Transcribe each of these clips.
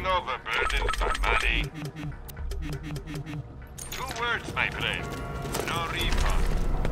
overburdened by money. 2 words, my friend. No refund.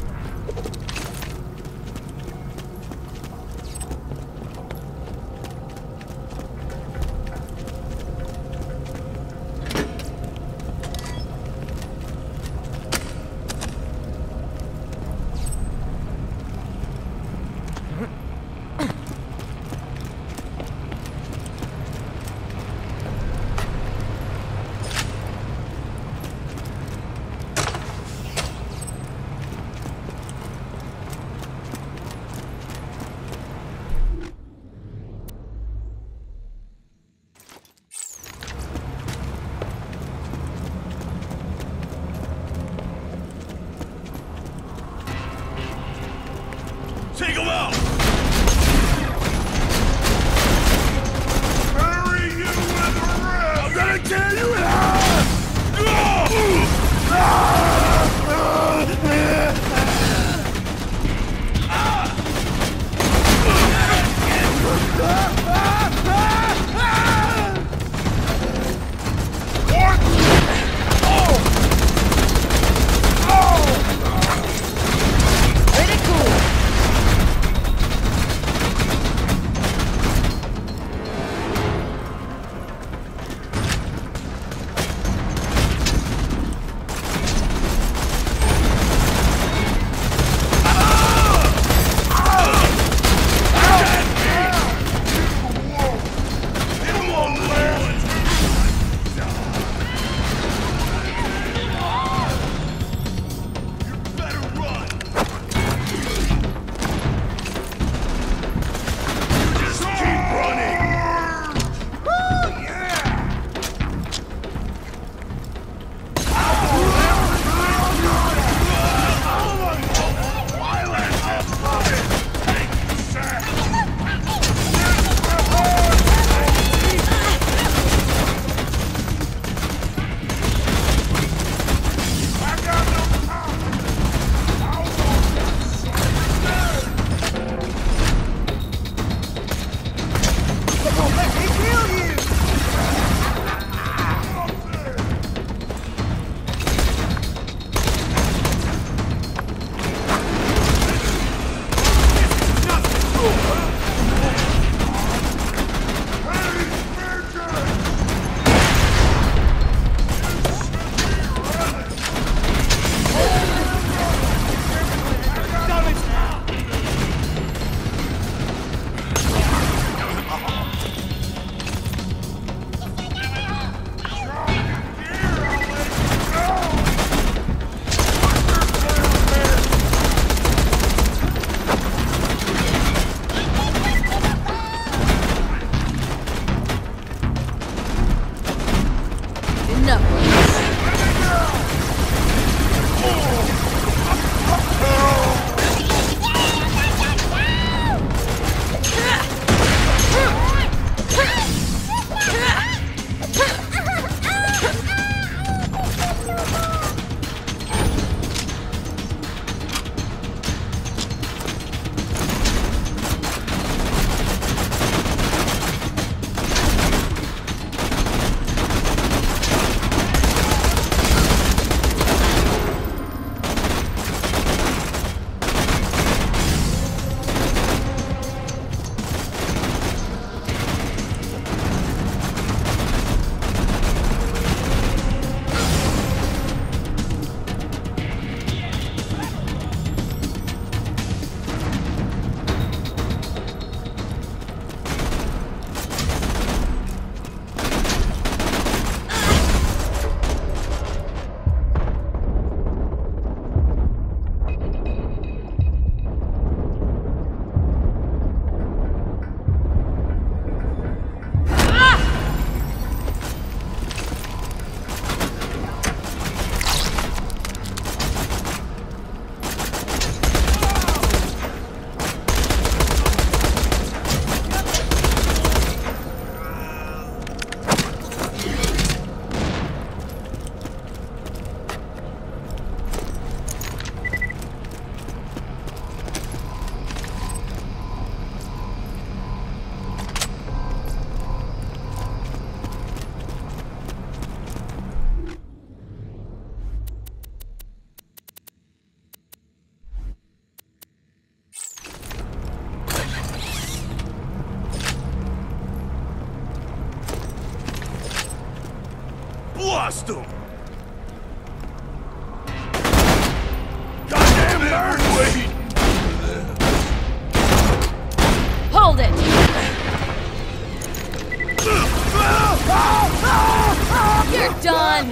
Take him out! Bury you with the rest! I'm gonna tear you in half! Pretty cool. lost him! Goddamn earthquake! Hold it! You're done!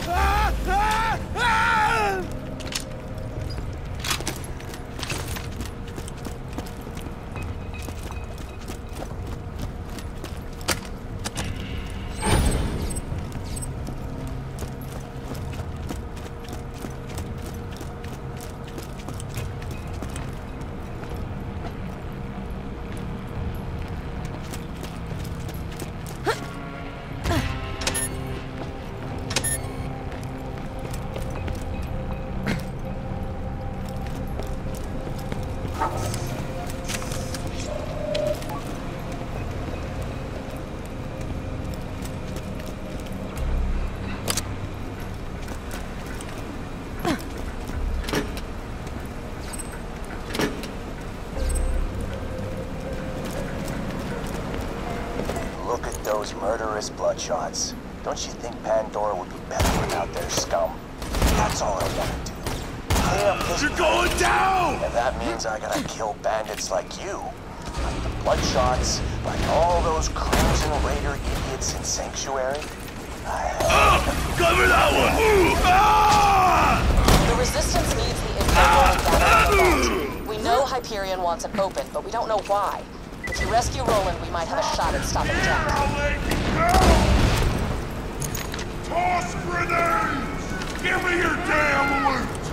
Look at those murderous bloodshots. Don't you think Pandora would be better without their scum? That's all I want to do. Clean up this You're going down! and that means I gotta kill bandits like you, like the bloodshots, like all those Crimson Raider idiots in Sanctuary. Cover that one! Ah! The Resistance needs the info gathering event. We know Hyperion wants it open, but we don't know why. If you rescue Roland, we might have a shot at stopping Jack. Toss grenades! Give me your damn loot!